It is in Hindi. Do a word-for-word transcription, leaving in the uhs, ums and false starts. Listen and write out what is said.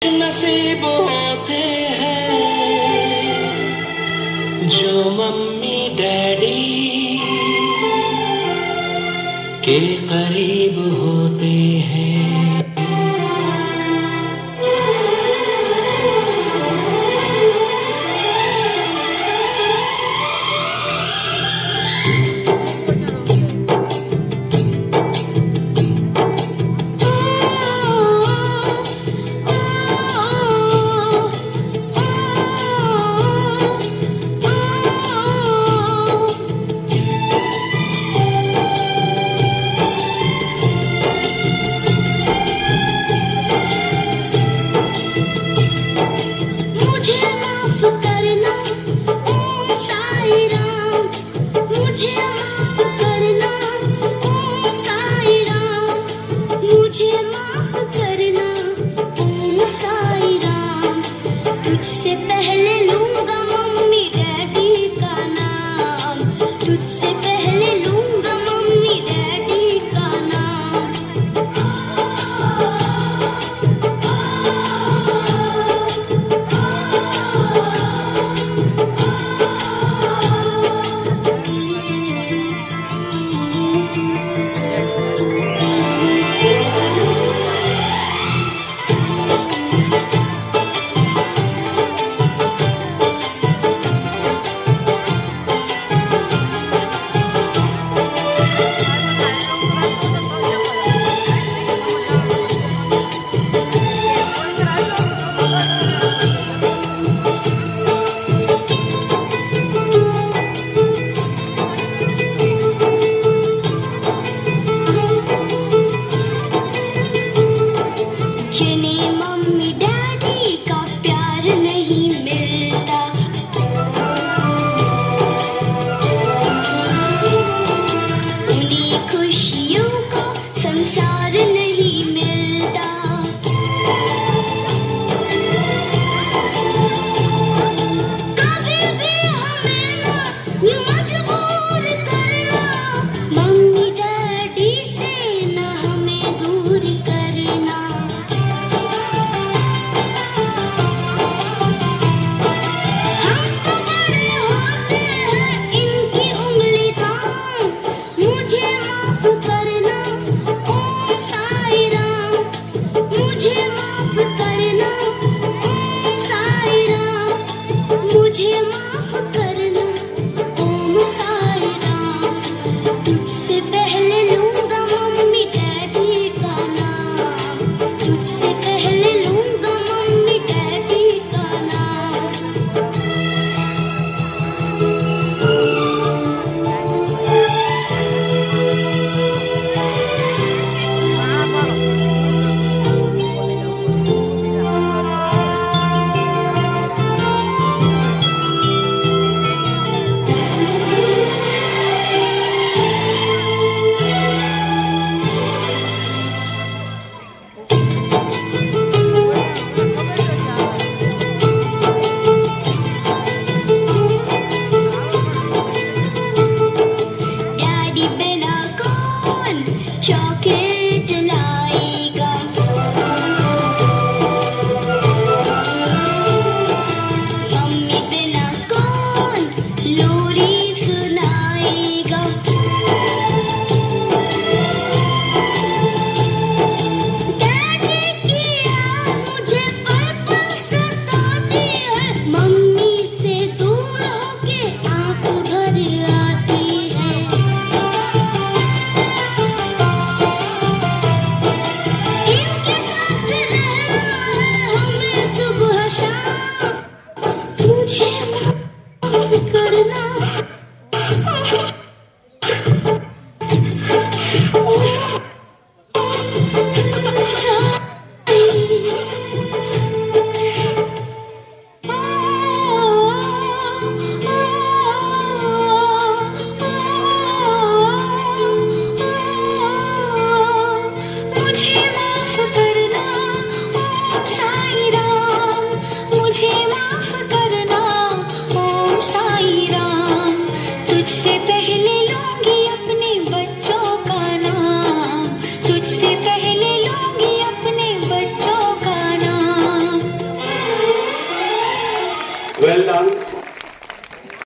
नसीब होते हैं जो मम्मी डैडी के करीब होते हैं। तुझसे पहले लूंगा मम्मी डैडी का नाम, तुझसे पहले लूंगा मम्मी डैडी का नाम। जिन्हें मम्मी डैडी का प्यार नहीं मिलता, उन्हीं खुशियों का संसार नहीं मिलता। कभी भी हमें ना यूं मजबूर करना, मम्मी डैडी से ना हमें दूर करना। तुझसे पहले लूंगा मम्मी डैडी का नाम, तुझसे पहले लूंगा मम्मी डैडी का नाम। Well done.